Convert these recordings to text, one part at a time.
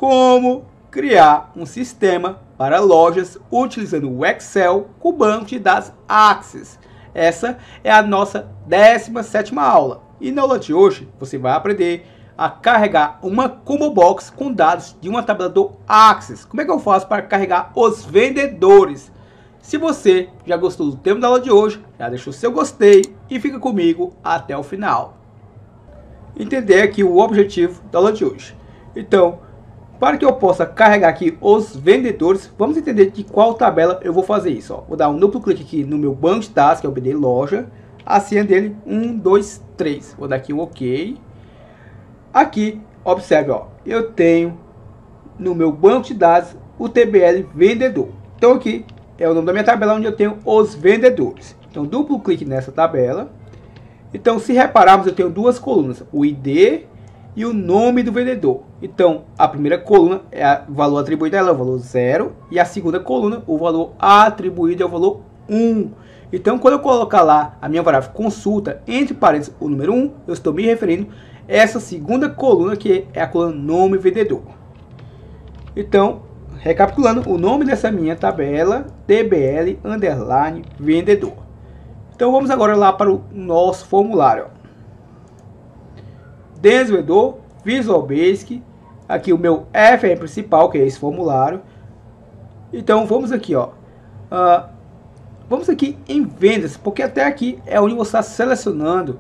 como criar um sistema para lojas utilizando o Excel com o banco de dados Access. Essa é a nossa 17ª aula. E na aula de hoje você vai aprender a carregar uma combo box com dados de uma tabela do Access. Como é que eu faço para carregar os vendedores? Se você já gostou do tema da aula de hoje, já deixa o seu gostei e fica comigo até o final. Entender aqui o objetivo da aula de hoje. Então, para que eu possa carregar aqui os vendedores, vamos entender de qual tabela eu vou fazer isso. Ó. Vou dar um duplo clique aqui no meu banco de dados, que é o BD Loja. A senha dele, 1, 2, 3. Vou dar aqui um OK. Aqui, observe, ó, eu tenho no meu banco de dados o TBL Vendedor. Então aqui é o nome da minha tabela onde eu tenho os vendedores. Então duplo clique nessa tabela. Então se repararmos, eu tenho duas colunas, o ID e o nome do vendedor. Então a primeira coluna é o valor atribuído a ela, é o valor 0. E a segunda coluna, o valor atribuído é o valor 1. Então quando eu colocar lá a minha variável consulta, entre parênteses o número 1, eu estou me referindo a essa segunda coluna que é a coluna nome vendedor. Então, recapitulando, o nome dessa minha tabela, TBL underline vendedor. Então vamos agora lá para o nosso formulário. Desenvolvedor, Visual Basic, aqui o meu FR principal, que é esse formulário. Então vamos aqui, ó. Vamos aqui em vendas, porque até aqui é onde você está selecionando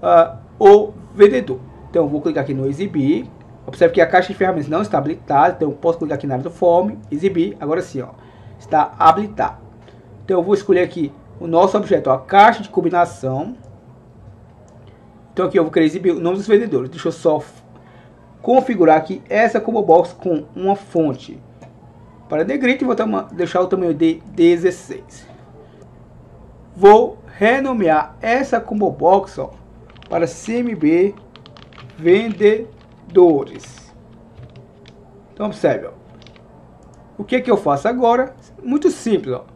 o vendedor. Então eu vou clicar aqui no exibir. Observe que a caixa de ferramentas não está habilitada, então eu posso clicar aqui na área do form, exibir. Agora sim, ó, está habilitado. Então eu vou escolher aqui o nosso objeto, ó, a caixa de combinação. Então aqui eu vou querer exibir o nome dos vendedores. Deixa eu só configurar aqui essa combo box com uma fonte. Para negrito, vou deixar o tamanho de 16. Vou renomear essa combo box, ó, para CMB vendedores. Então observe, ó. O que eu faço agora? Muito simples, ó.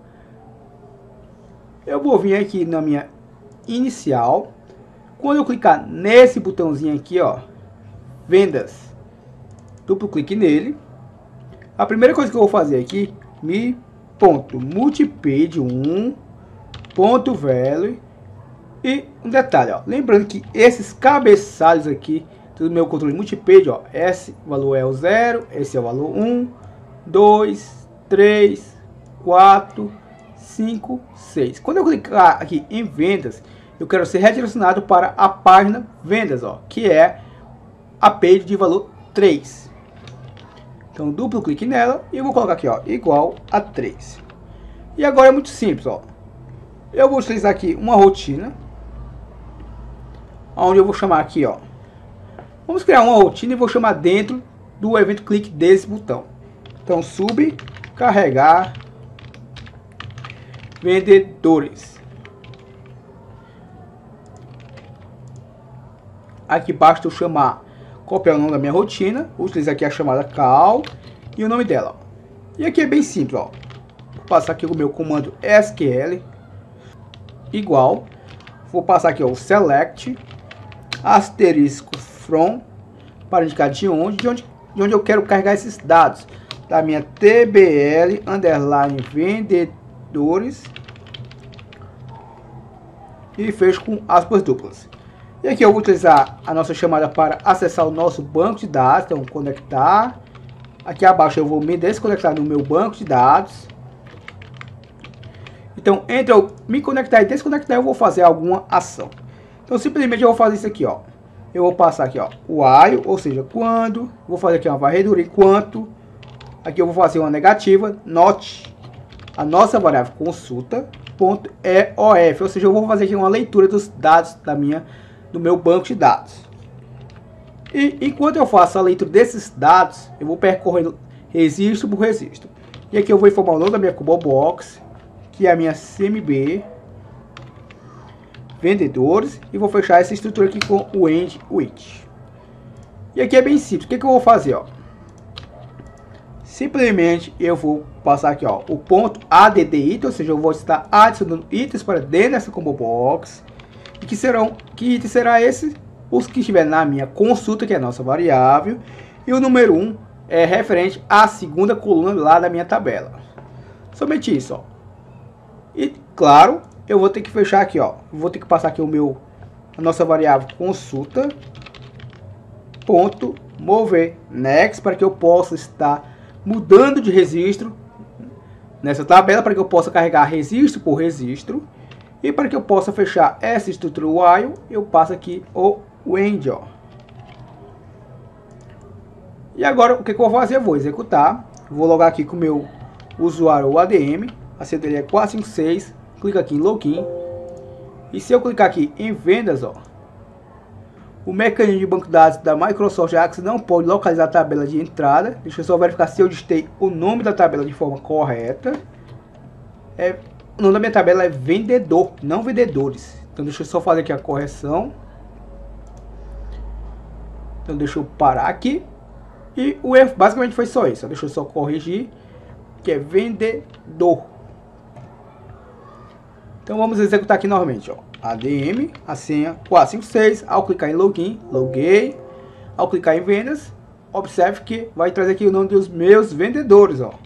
Eu vou vir aqui na minha inicial. Quando eu clicar nesse botãozinho aqui, ó, vendas, duplo clique nele. A primeira coisa que eu vou fazer aqui, multipage 1 ponto value. E um detalhe, ó, lembrando que esses cabeçalhos aqui do meu controle multipage, ó, esse valor é o 0, esse é o valor 1, 2, 3, 4, 5, 6. Quando eu clicar aqui em vendas, eu quero ser redirecionado para a página vendas, ó, que é a page de valor 3. Então duplo clique nela e eu vou colocar aqui, ó, igual a 3. E agora é muito simples, ó. Eu vou utilizar aqui uma rotina, onde eu vou chamar aqui, ó. Vamos criar uma rotina e vou chamar dentro do evento clique desse botão. Então sub carregar vendedores. Aqui basta eu chamar, copiar o nome da minha rotina, utilizar aqui a chamada call e o nome dela, ó. E aqui é bem simples, ó. Vou passar aqui o meu comando SQL igual, vou passar aqui, ó, o select asterisco from para indicar de onde eu quero carregar esses dados da minha TBL underline vendedores e fecho com aspas duplas. E aqui eu vou utilizar a nossa chamada para acessar o nosso banco de dados. Então conectar, aqui abaixo eu vou me desconectar do meu banco de dados. Então entre eu me conectar e desconectar eu vou fazer alguma ação. Então simplesmente eu vou fazer isso aqui, ó. Eu vou passar aqui, ó, o while, ou seja, quando. Vou fazer aqui uma varredura enquanto. Aqui eu vou fazer uma negativa, not a nossa variável consulta ponto .eof, ou seja, eu vou fazer aqui uma leitura dos dados do meu banco de dados. E enquanto eu faço a leitura desses dados, eu vou percorrendo registro por registro. E aqui eu vou informar o nome da minha combo box, que é a minha CMB vendedores, e vou fechar essa estrutura aqui com o end with. E aqui é bem simples. O que eu vou fazer, ó? Simplesmente eu vou passar aqui, ó, o ponto add item, ou seja, eu vou estar adicionando itens para dentro dessa combo box. E que item será esse? Os que estiver na minha consulta, que é a nossa variável, e o número 1 é referente à segunda coluna lá da minha tabela. Somente isso, ó. E claro, eu vou ter que fechar aqui, ó. Vou ter que passar aqui a nossa variável consulta ponto mover next, para que eu possa estar mudando de registro nessa tabela, para que eu possa carregar registro por registro. E para que eu possa fechar essa estrutura while, eu passo aqui o end, ó. E agora o que eu vou fazer? Eu vou executar, vou logar aqui com o meu usuário o ADM, a senha dele é 456, clica aqui em login. E se eu clicar aqui em vendas, ó, o mecanismo de banco de dados da Microsoft Access não pode localizar a tabela de entrada. Deixa eu só verificar se eu digitei o nome da tabela de forma correta. O nome da minha tabela é vendedor, não vendedores. Então deixa eu só fazer aqui a correção. Então deixa eu parar aqui. E o erro basicamente foi só isso. Deixa eu só corrigir, que é vendedor. Então vamos executar aqui novamente, ó. ADM, a senha 456, ao clicar em login, loguei. Ao clicar em vendas, observe que vai trazer aqui o nome dos meus vendedores, ó.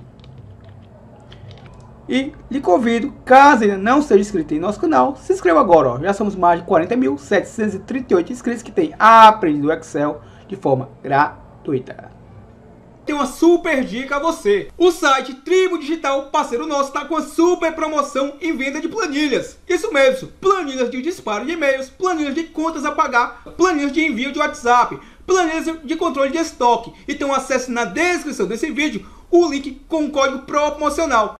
E lhe convido, caso ainda não seja inscrito em nosso canal, se inscreva agora, ó. Já somos mais de 40.738 inscritos que têm aprendido o Excel de forma gratuita. Tem uma super dica a você. O site Tribo Digital, parceiro nosso, está com uma super promoção em venda de planilhas. Isso mesmo, planilhas de disparo de e-mails, planilhas de contas a pagar, planilhas de envio de WhatsApp, planilhas de controle de estoque. Então acesse na descrição desse vídeo o link com o código promocional.